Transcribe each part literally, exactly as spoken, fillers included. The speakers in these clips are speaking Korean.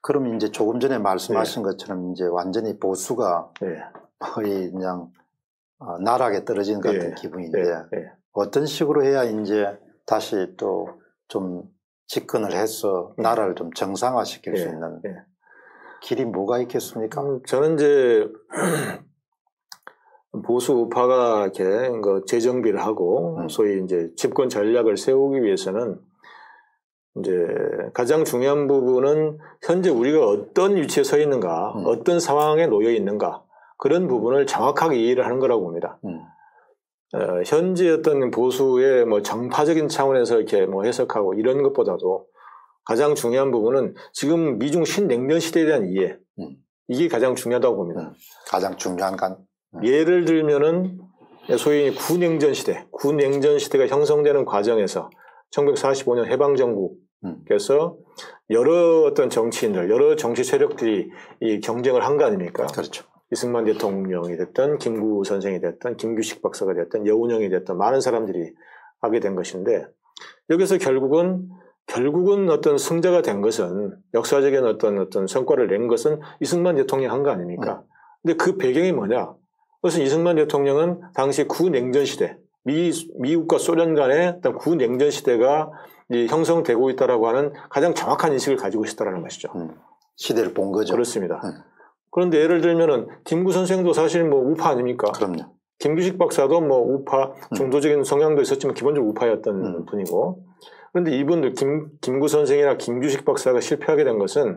그럼 이제 조금 전에 말씀하신 네. 것처럼 이제 완전히 보수가 네. 거의 그냥 어, 나락에 떨어진 것 같은 네. 기분인데 네. 네. 어떤 식으로 해야 이제 다시 또 좀 집권을 해서 네. 나라를 좀 정상화시킬 네. 수 있는 네. 길이 뭐가 있겠습니까? 음, 저는 이제 보수 우파가 이렇게 그 재정비를 하고 음. 소위 이제 집권 전략을 세우기 위해서는 이제 가장 중요한 부분은 현재 우리가 어떤 위치에 서 있는가, 음. 어떤 상황에 놓여 있는가 그런 부분을 정확하게 이해를 하는 거라고 봅니다. 음. 어, 현재 어떤 보수의 뭐 정파적인 차원에서 이렇게 뭐 해석하고 이런 것보다도 가장 중요한 부분은 지금 미중 신냉전 시대에 대한 이해 음. 이게 가장 중요하다고 봅니다. 음. 가장 중요한 간. 음. 예를 들면은 소위 구냉전 시대, 구냉전 시대가 형성되는 과정에서 천구백사십오 년 해방정국에서 음. 여러 어떤 정치인들, 여러 정치 세력들이 이 경쟁을 한 거 아닙니까? 그렇죠. 이승만 대통령이 됐던, 김구 선생이 됐던, 김규식 박사가 됐던, 여운형이 됐던 많은 사람들이 하게 된 것인데 여기서 결국은 결국은 어떤 승자가 된 것은 역사적인 어떤 어떤 성과를 낸 것은 이승만 대통령이 한 거 아닙니까? 음. 근데 그 배경이 뭐냐? 그것은 이승만 대통령은 당시 구냉전 시대, 미, 미국과 소련 간의 어떤 구냉전 시대가 형성되고 있다라고 하는 가장 정확한 인식을 가지고 있었다는 것이죠. 음. 시대를 본 거죠. 그렇습니다. 음. 그런데 예를 들면은 김구 선생도 사실 뭐 우파 아닙니까? 그럼요. 김규식 박사도 뭐 우파, 중도적인 성향도 있었지만 기본적으로 우파였던 음. 분이고. 그런데 이분들 김, 김구 선생이나 김규식 박사가 실패하게 된 것은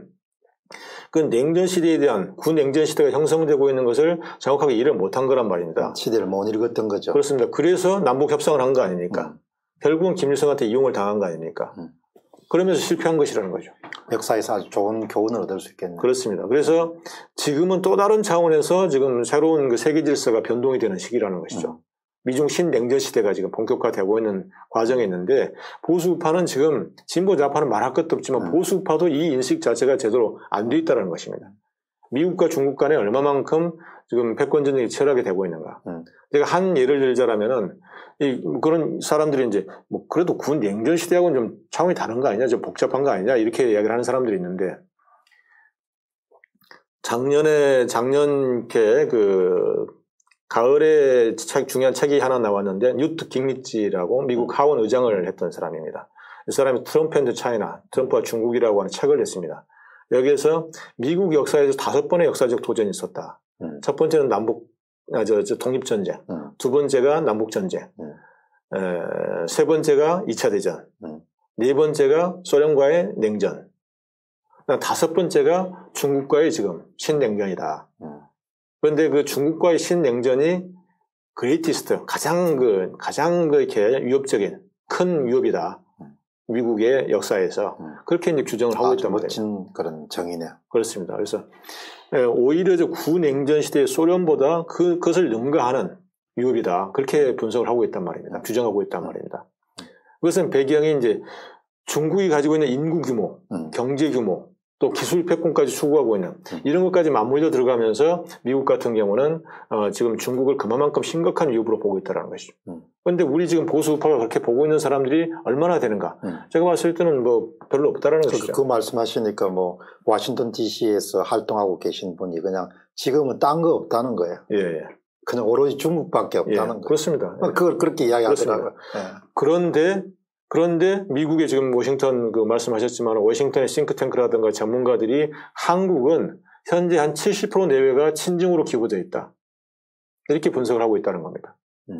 그 냉전 시대에 대한 구냉전 시대가 형성되고 있는 것을 정확하게 이해를 못한 거란 말입니다. 시대를 못 읽었던 거죠. 그렇습니다. 그래서 남북 협상을 한 거 아닙니까? 음. 결국은 김일성한테 이용을 당한 거 아닙니까? 음. 그러면서 실패한 것이라는 거죠. 역사에서 아주 좋은 교훈을 얻을 수 있겠네요. 그렇습니다. 그래서 지금은 또 다른 차원에서 지금 새로운 그 세계 질서가 변동이 되는 시기라는 것이죠. 음. 미중 신냉전 시대가 지금 본격화되고 있는 과정에 있는데 보수우파는 지금 진보 좌파는 말할 것도 없지만 음. 보수우파도 이 인식 자체가 제대로 안 돼 있다는 것입니다. 미국과 중국 간에 얼마만큼 지금 패권 전쟁이 치열하게 되고 있는가. 음. 제가 한 예를 들자라면은 이 그런 사람들이 이제 뭐 그래도 군 냉전 시대하고는 좀 차원이 다른 거 아니냐, 좀 복잡한 거 아니냐 이렇게 이야기를 하는 사람들이 있는데 작년에 작년 이렇게 그 가을에 책, 중요한 책이 하나 나왔는데 뉴트 깅리치라고 미국 하원 의장을 했던 사람입니다. 이 사람이 트럼프 앤드 차이나, 트럼프와 중국이라고 하는 책을 냈습니다. 여기에서 미국 역사에서 다섯 번의 역사적 도전이 있었다. 음. 첫 번째는 남북, 아, 저, 저 독립전쟁. 음. 두 번째가 남북전쟁. 음. 에, 세 번째가 이 차 대전. 음. 네 번째가 소련과의 냉전. 다섯 번째가 중국과의 지금 신냉전이다. 음. 그런데 그 중국과의 신냉전이 그레이티스트, 가장 그, 가장 그 이렇게 위협적인 큰 위협이다. 미국의 역사에서 음. 그렇게 이제 규정을 하고 있단 말이에요. 멋진 그런 정의네요. 그렇습니다. 그래서 오히려 저 구냉전 시대의 소련보다 그, 그것을 능가하는 위협이다. 그렇게 분석을 하고 있단 말입니다. 음. 규정하고 있단 음. 말입니다. 그것은 배경이 이제 중국이 가지고 있는 인구 규모, 음. 경제 규모, 또 기술 패권까지 추구하고 있는 이런 것까지 맞물려 들어가면서 미국 같은 경우는 어 지금 중국을 그만큼 심각한 위협으로 보고 있다는 것이죠. 음. 그런데 우리 지금 보수 우파가 그렇게 보고 있는 사람들이 얼마나 되는가? 음. 제가 봤을 때는 뭐 별로 없다라는 그, 것이죠. 그 말씀하시니까 뭐 워싱턴 디씨에서 활동하고 계신 분이 그냥 지금은 딴 거 없다는 거예요. 예, 예. 그냥 오로지 중국밖에 없다는 예, 거예요. 그렇습니다. 그걸 그렇게 이야기하더라고요. 예. 그런데 그런데 미국의 지금 워싱턴 그 말씀하셨지만 워싱턴의 싱크탱크라든가 전문가들이 한국은 현재 한 칠십 퍼센트 내외가 친중으로 기울어져 있다. 이렇게 분석을 하고 있다는 겁니다. 음.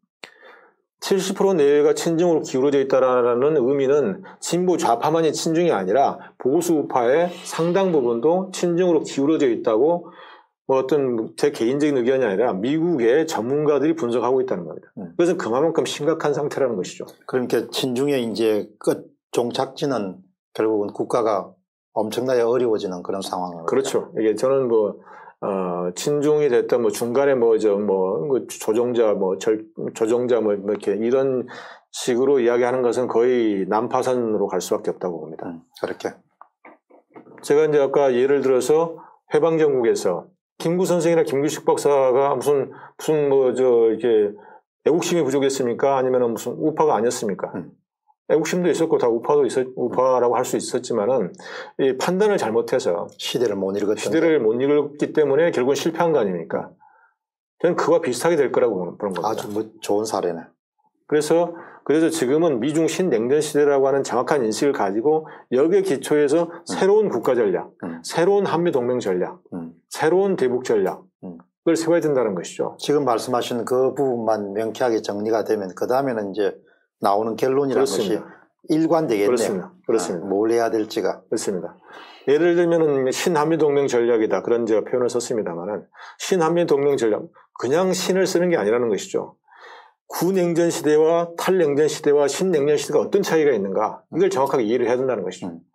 칠십 퍼센트 내외가 친중으로 기울어져 있다는 의미는 진보 좌파만이 친중이 아니라 보수 우파의 상당 부분도 친중으로 기울어져 있다고 뭐 어떤 제 개인적인 의견이 아니라 미국의 전문가들이 분석하고 있다는 겁니다. 음. 그래서 그만큼 심각한 상태라는 것이죠. 그러니까 친중의 이제 끝 종착지는 결국은 국가가 엄청나게 어려워지는 그런 상황을. 그렇죠. 이게 저는 뭐 어, 친중이 됐다 뭐 중간에 뭐 저 뭐 조종자 뭐 절, 조종자 뭐 이렇게 이런 식으로 이야기하는 것은 거의 난파선으로 갈 수밖에 없다고 봅니다. 음, 그렇게. 제가 이제 아까 예를 들어서 해방정국에서 김구 선생이나 김규식 박사가 무슨, 무슨 뭐, 저, 이렇게, 애국심이 부족했습니까? 아니면 무슨 우파가 아니었습니까? 음. 애국심도 있었고 다 우파도 있었, 우파라고 할 수 있었지만은 이 판단을 잘못해서 시대를 못 읽었던 시대를 못 읽었기 때문에 결국은 실패한 거 아닙니까? 저는 그와 비슷하게 될 거라고 보는 겁니다. 아주 뭐 좋은 사례네. 그래서 그래서 지금은 미중 신냉전 시대라고 하는 정확한 인식을 가지고 여기에 기초해서 음. 새로운 국가 전략, 음. 새로운 한미 동맹 전략, 음. 새로운 대북 전략을 음. 세워야 된다는 것이죠. 지금 말씀하신 그 부분만 명쾌하게 정리가 되면 그 다음에는 이제 나오는 결론이라는 것이 일관되겠네요. 그렇습니다. 그렇습니다. 아, 뭘 해야 될지가. 그렇습니다. 예를 들면은 신한미 동맹 전략이다 그런 제가 표현을 썼습니다만은 신한미 동맹 전략 그냥 신을 쓰는 게 아니라는 것이죠. 구냉전 시대와 탈냉전 시대와 신냉전 시대가 어떤 차이가 있는가 이걸 정확하게 이해를 해야 된다는 것이죠. 음.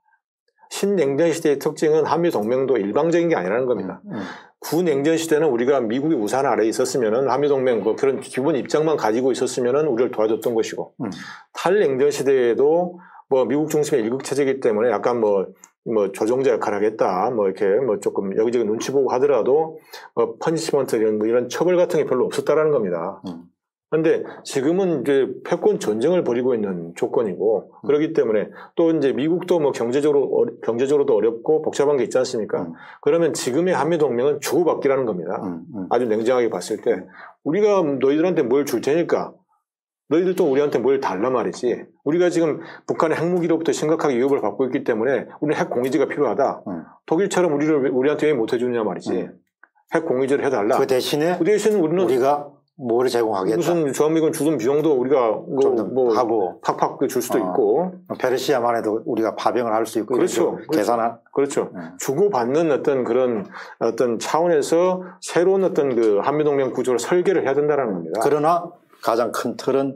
신냉전 시대의 특징은 한미 동맹도 일방적인 게 아니라는 겁니다. 음. 음. 구냉전 시대는 우리가 미국의 우산 아래에 있었으면은 한미 동맹 뭐 그런 기본 입장만 가지고 있었으면은 우리를 도와줬던 것이고 음. 탈냉전 시대에도 뭐 미국 중심의 일국 체제이기 때문에 약간 뭐 뭐 조종자 역할을 하겠다, 뭐 이렇게 뭐 조금 여기저기 눈치 보고 하더라도 뭐 퍼니시먼트 이런 뭐 이런 처벌 같은 게 별로 없었다라는 겁니다. 음. 그런데 지금은 이제 패권 전쟁을 벌이고 있는 조건이고 음. 그렇기 때문에 또 이제 미국도 뭐 경제적으로 어, 경제적으로도 어렵고 복잡한 게 있지 않습니까? 음. 그러면 지금의 한미 동맹은 주고받기라는 겁니다. 음. 음. 아주 냉정하게 봤을 때 우리가 너희들한테 뭘 줄 테니까 너희들도 우리한테 뭘 달라 말이지. 우리가 지금 북한의 핵무기로부터 심각하게 위협을 받고 있기 때문에 우리는 핵 공유지가 필요하다. 음. 독일처럼 우리를 우리한테 왜 못 해주느냐 말이지. 음. 핵 공유지를 해달라. 그 대신에 그 대신 우리는 우리가 뭘 제공하겠다. 무슨 주한미군 주둔 비용도 우리가 뭐, 뭐 하고 팍팍 줄 수도 어. 있고 페르시아만 해도 우리가 파병을 할 수 있고 그렇죠. 계산한 그렇죠. 음. 주고받는 어떤 그런 어떤 차원에서 새로운 어떤 그 한미동맹 구조를 설계를 해야 된다는 겁니다. 그러나 가장 큰 틀은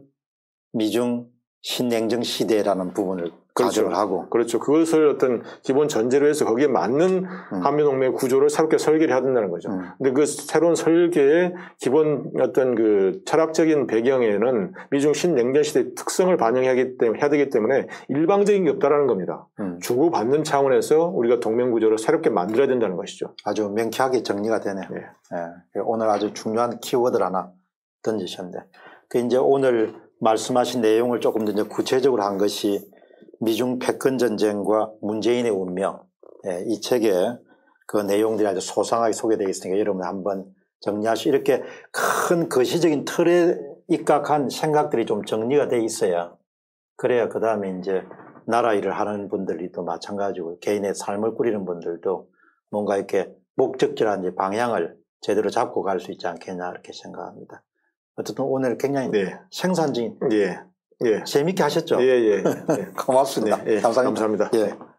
미중 신냉전 시대라는 부분을 그렇죠. 가정을 하고 그렇죠. 그것을 어떤 기본 전제로 해서 거기에 맞는 음. 한미동맹 구조를 새롭게 설계를 해야 된다는 거죠. 음. 근데 그 새로운 설계의 기본 어떤 그 철학적인 배경에는 미중 신냉전 시대의 특성을 반영해야 되기 때문에 일방적인 게 없다라는 겁니다. 음. 주고받는 차원에서 우리가 동맹 구조를 새롭게 만들어야 된다는 것이죠. 아주 명쾌하게 정리가 되네요. 네. 네. 오늘 아주 중요한 키워드를 하나 던지셨는데 그 이제 오늘 말씀하신 내용을 조금 더 이제 구체적으로 한 것이 미중 패권 전쟁과 문재인의 운명, 예, 이 책에 그 내용들이 아주 소상하게 소개되어 있으니까 여러분 한번 정리하시 이렇게 큰 거시적인 틀에 입각한 생각들이 좀 정리가 돼 있어야 그래야 그 다음에 이제 나라 일을 하는 분들이 또 마찬가지고 개인의 삶을 꾸리는 분들도 뭔가 이렇게 목적지라는 이제 방향을 제대로 잡고 갈 수 있지 않겠냐 이렇게 생각합니다. 어쨌든 오늘 굉장히 네. 생산적인 예. 예. 재밌게 하셨죠? 예, 예. 예. 고맙습니다. 네, 예. 감사합니다. 감사합니다. 예.